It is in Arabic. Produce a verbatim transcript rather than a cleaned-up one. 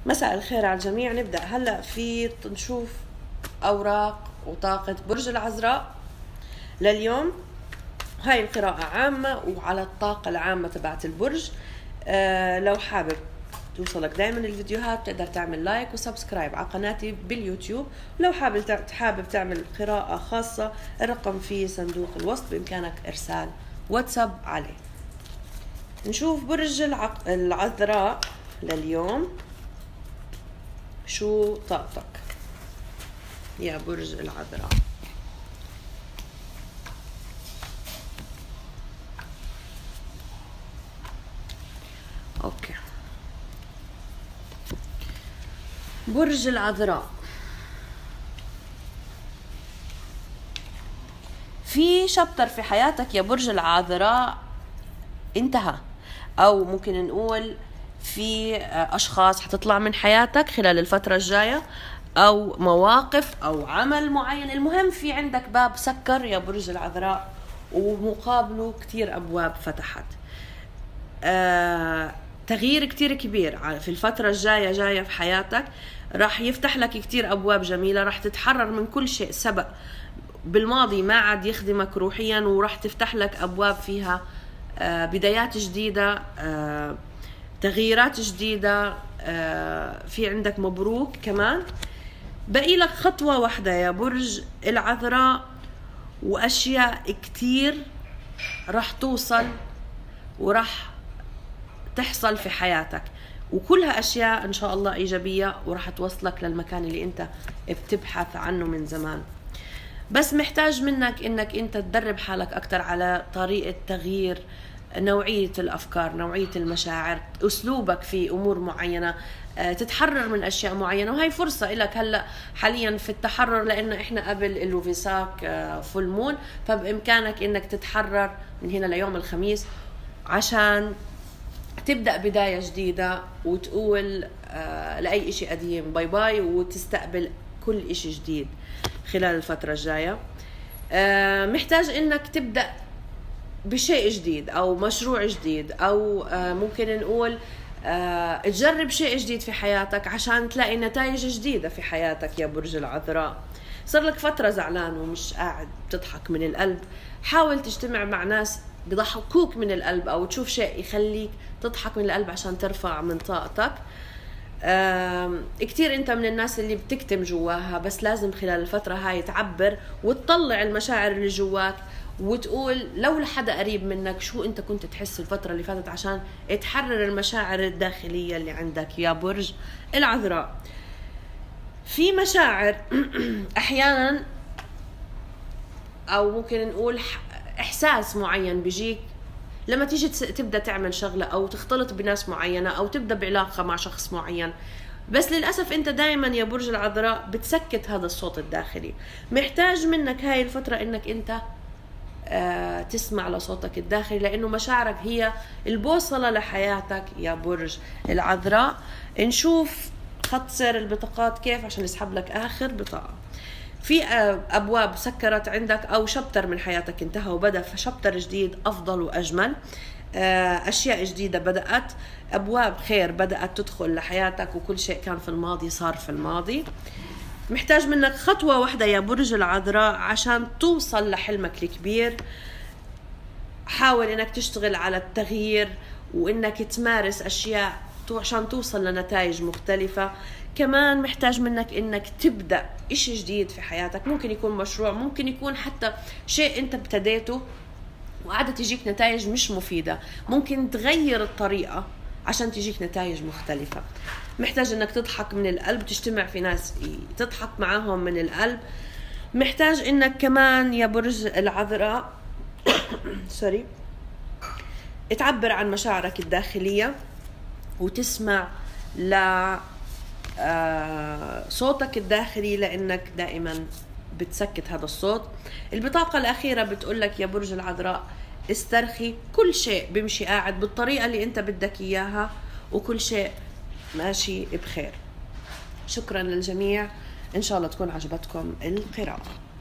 مساء الخير على الجميع. نبدأ هلأ في نشوف أوراق وطاقة برج العذراء لليوم. هاي القراءة عامة وعلى الطاقة العامة تبعت البرج. آه لو حابب توصلك دائما الفيديوهات تقدر تعمل لايك وسبسكرايب على قناتي باليوتيوب. ولو حابب حابب تعمل قراءة خاصة الرقم في صندوق الوصف، بإمكانك إرسال واتساب عليه. نشوف برج العق... العذراء لليوم. شو طاقتك يا برج العذراء؟ اوكي، برج العذراء في شابتر في حياتك يا برج العذراء انتهى، او ممكن نقول في أشخاص حتطلع من حياتك خلال الفترة الجاية، أو مواقف أو عمل معين. المهم في عندك باب سكر يا برج العذراء ومقابله كتير أبواب فتحت. آه، تغيير كتير كبير في الفترة الجاية جاية في حياتك، راح يفتح لك كتير أبواب جميلة، راح تتحرر من كل شيء سبق بالماضي ما عاد يخدمك روحيا، وراح تفتح لك أبواب فيها آه بدايات جديدة، آه تغييرات جديدة. في عندك مبروك كمان. بقي لك خطوة واحدة يا برج العذراء، وأشياء كتير راح توصل وراح تحصل في حياتك، وكلها أشياء إن شاء الله إيجابية وراح توصلك للمكان اللي أنت بتبحث عنه من زمان. بس محتاج منك إنك أنت تدرب حالك أكتر على طريقة تغيير نوعية الأفكار، نوعية المشاعر، أسلوبك في أمور معينة، تتحرر من أشياء معينة. وهي فرصة لك هلأ حاليا في التحرر، لأنه إحنا قبل اللوفيساك فول مون، فبإمكانك إنك تتحرر من هنا ليوم الخميس عشان تبدأ بداية جديدة وتقول لأي إشي قديم باي باي، وتستقبل كل إشي جديد خلال الفترة الجاية. محتاج إنك تبدأ بشيء جديد أو مشروع جديد، أو ممكن نقول تجرب شيء جديد في حياتك عشان تلاقي نتائج جديدة في حياتك يا برج العذراء. صار لك فترة زعلان ومش قاعد تضحك من القلب، حاول تجتمع مع ناس بيضحكوك من القلب، أو تشوف شيء يخليك تضحك من القلب عشان ترفع من طاقتك. كتير انت من الناس اللي بتكتم جواها، بس لازم خلال الفترة هاي تعبر وتطلع المشاعر اللي جواك، وتقول لو لحدا قريب منك شو انت كنت تحس الفترة اللي فاتت عشان تحرر المشاعر الداخلية اللي عندك يا برج العذراء. في مشاعر احيانا، او ممكن نقول احساس معين بيجيك لما تيجي تبدأ تعمل شغلة أو تختلط بناس معينة أو تبدأ بعلاقة مع شخص معين، بس للأسف أنت دائما يا برج العذراء بتسكت هذا الصوت الداخلي. محتاج منك هاي الفترة إنك أنت آه تسمع لصوتك الداخلي، لأنه مشاعرك هي البوصلة لحياتك يا برج العذراء. نشوف خط سير البطاقات كيف عشان نسحب لك آخر بطاقة. في أبواب سكرت عندك، أو شابتر من حياتك انتهى وبدأ في شابتر جديد أفضل وأجمل. أشياء جديدة بدأت، أبواب خير بدأت تدخل لحياتك، وكل شيء كان في الماضي صار في الماضي. محتاج منك خطوة واحدة يا برج العذراء عشان توصل لحلمك الكبير. حاول إنك تشتغل على التغيير وإنك تمارس أشياء عشان توصل لنتائج مختلفة. كمان محتاج منك انك تبدأ اشي جديد في حياتك، ممكن يكون مشروع، ممكن يكون حتى شيء انت ابتديته وقاعدة تجيك نتائج مش مفيدة، ممكن تغير الطريقة عشان تجيك نتائج مختلفة. محتاج انك تضحك من القلب، تجتمع في ناس تضحك معاهم من القلب. محتاج انك كمان يا برج العذراء سوري تعبر عن مشاعرك الداخلية وتسمع ل آه صوتك الداخلي، لأنك دائما بتسكت هذا الصوت. البطاقة الأخيرة بتقولك يا برج العذراء استرخي، كل شيء بيمشي قاعد بالطريقة اللي انت بدك إياها، وكل شيء ماشي بخير. شكرا للجميع، إن شاء الله تكون عجبتكم القراءة.